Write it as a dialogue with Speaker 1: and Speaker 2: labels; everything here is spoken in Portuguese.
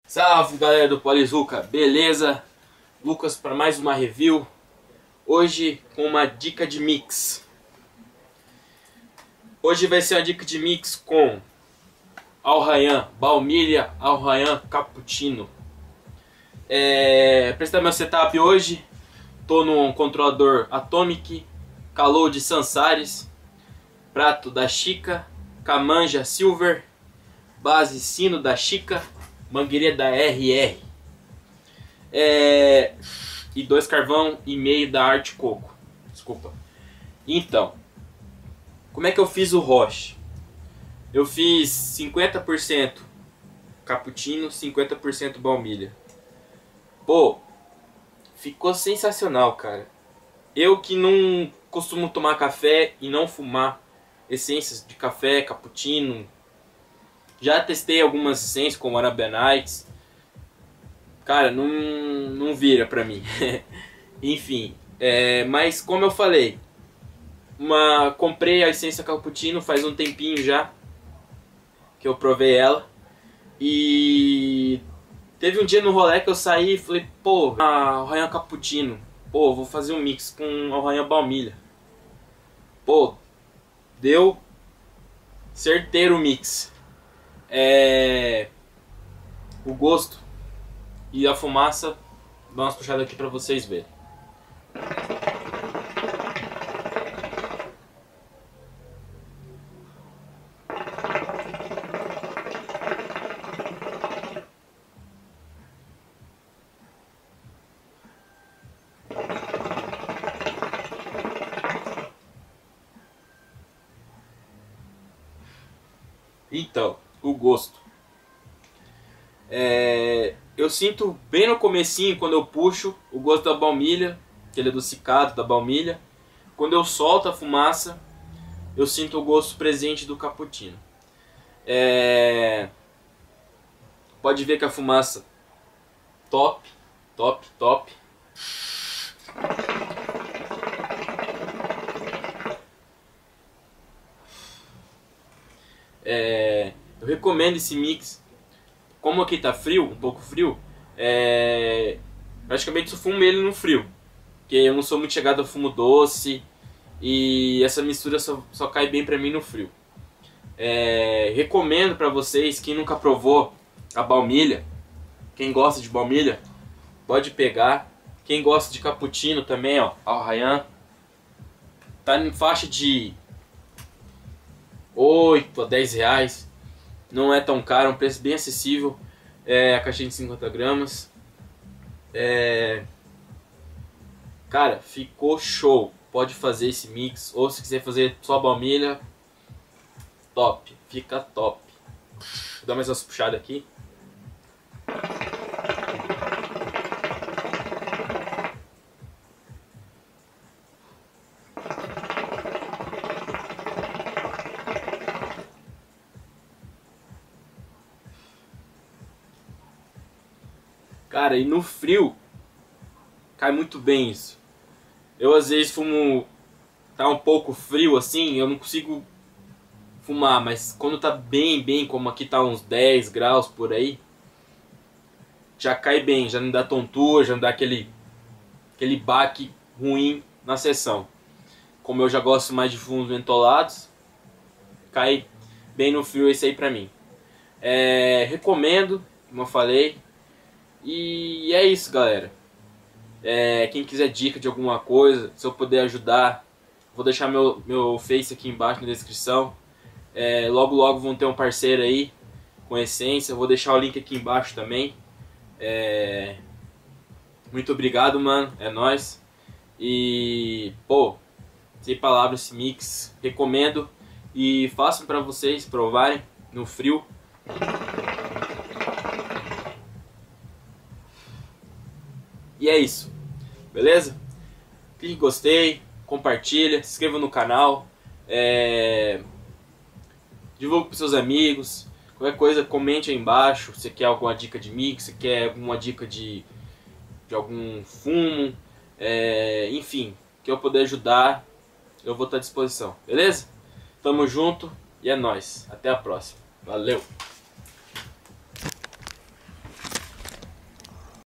Speaker 1: Salve galera do Polizuca, beleza? Lucas para mais uma review. Hoje com uma dica de mix. Hoje vai ser uma dica de mix com Al-Rayyan baunilha, Al-Rayyan cappuccino. Apresentar meu setup hoje. Tô num controlador Atomic, Calou de Sansaris, prato da Chica, Camanja Silver, base sino da Chica, mangueirinha da RR, e 2 carvão e meio da Arte Coco. Desculpa. Então, como é que eu fiz o roche? Eu fiz 50% cappuccino, 50% baunilha. Pô, ficou sensacional, cara. Eu que não costumo tomar café e não fumar essências de café, cappuccino. Já testei algumas essências como Arabianites. Cara, não vira pra mim. Enfim, mas como eu falei, comprei a essência cappuccino faz um tempinho já que eu provei ela. E teve um dia no rolê que eu saí e falei, pô, Al-Rayyan cappuccino. Pô, vou fazer um mix com Al-Rayyan baunilha. Pô, deu certeiro o mix. O gosto e a fumaça, dá umas puxadas aqui pra vocês verem. Então, o gosto. Eu sinto bem no comecinho, quando eu puxo, o gosto da baunilha, aquele adocicado da baunilha. Quando eu solto a fumaça, eu sinto o gosto presente do cappuccino. Pode ver que a fumaça top, top, top. Eu recomendo esse mix. Como aqui tá frio, um pouco frio, praticamente só fumo ele no frio, porque eu não sou muito chegado a fumo doce e essa mistura só cai bem pra mim no frio. Recomendo pra vocês, quem nunca provou a baunilha, quem gosta de baunilha, pode pegar. Quem gosta de cappuccino também, ó, Al-Rayyan, tá em faixa de 8 a 10 reais. Não é tão caro, é um preço bem acessível. A caixinha de 50 gramas. Cara, ficou show. Pode fazer esse mix. Ou se quiser fazer só baunilha, top. Fica top. Vou dar mais uma puxada aqui. Cara, e no frio cai muito bem isso. Eu às vezes fumo, tá um pouco frio assim, eu não consigo fumar, mas quando tá bem, como aqui tá uns 10 graus por aí, já cai bem, já não dá tontura, já não dá aquele baque ruim na sessão. Como eu já gosto mais de fumos mentolados, cai bem no frio esse aí pra mim. Recomendo, como eu falei. E é isso, galera. Quem quiser dica de alguma coisa, se eu puder ajudar, vou deixar meu Face aqui embaixo na descrição. Logo vão ter um parceiro aí com essência. Vou deixar o link aqui embaixo também. Muito obrigado, mano. É nóis. E, pô, sem palavras esse mix. Recomendo. E faço pra vocês provarem no frio. E é isso, beleza? Clique em gostei, compartilha, se inscreva no canal, divulgue para seus amigos, qualquer coisa comente aí embaixo, se quer alguma dica de mix, se quer alguma dica de algum fumo, enfim, que eu puder ajudar, eu vou estar à disposição, beleza? Tamo junto e é nóis, até a próxima, valeu!